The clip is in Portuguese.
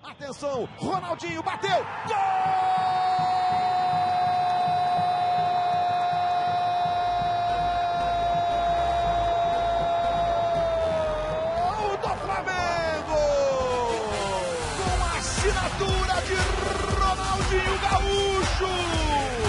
Atenção, Ronaldinho bateu, gol do Flamengo, com a assinatura de Ronaldinho Gaúcho.